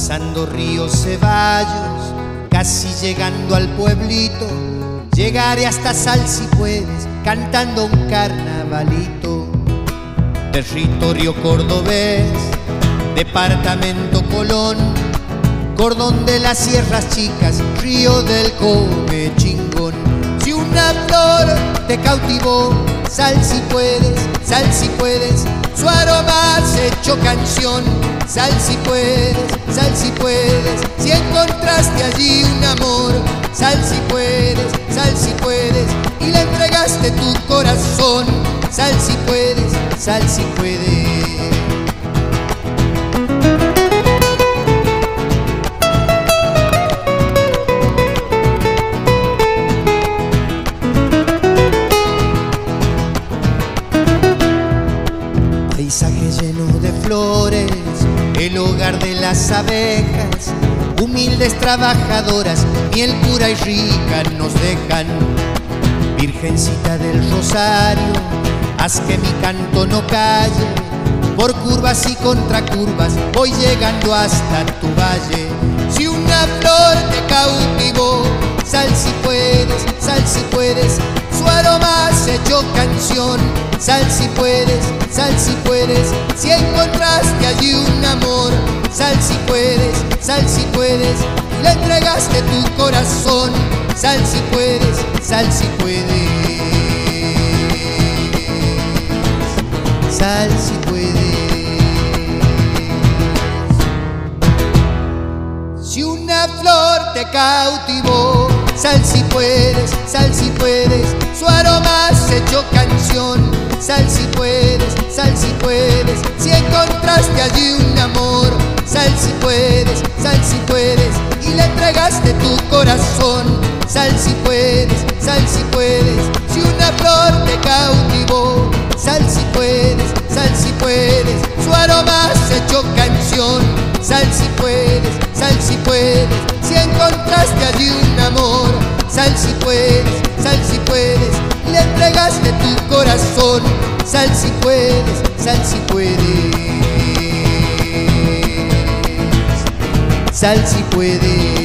Pasando ríos Ceballos, casi llegando al pueblito, llegaré hasta Sal si puedes, cantando un carnavalito. Territorio cordobés, departamento Colón, cordón de las sierras chicas, río del Come Chingón. Si una flor te cautivó, sal si puedes, su aroma has hecho canción. Sal si puedes, si encontraste allí un amor. Sal si puedes, y le entregaste tu corazón. Sal si puedes, sal si puedes. Paisaje lleno de flores, el hogar de las abejas, humildes trabajadoras, miel pura y rica nos dejan. Virgencita del Rosario, haz que mi canto no calle, por curvas y contracurvas voy llegando hasta tu valle. Si una flor te cautivó, sal si puedes, su aroma has hecho canción. Sal si puedes, si encontraste allí un amor. Sal si puedes, y le entregaste tu corazón. Sal si puedes, sal si puedes, sal si puedes. Si una flor te cautivó, sal si puedes, su aroma has hecho canción. Sal si puedes, si encontraste allí un amor. Sal si puedes, y le entregaste tu corazón. Sal si puedes, si una flor te cautivó. Sal si puedes, su aroma has hecho canción. Sal si puedes, si encontraste allí un amor. Sal si puedes, y le entregaste tu corazón. Sal si puedes, sal si puedes.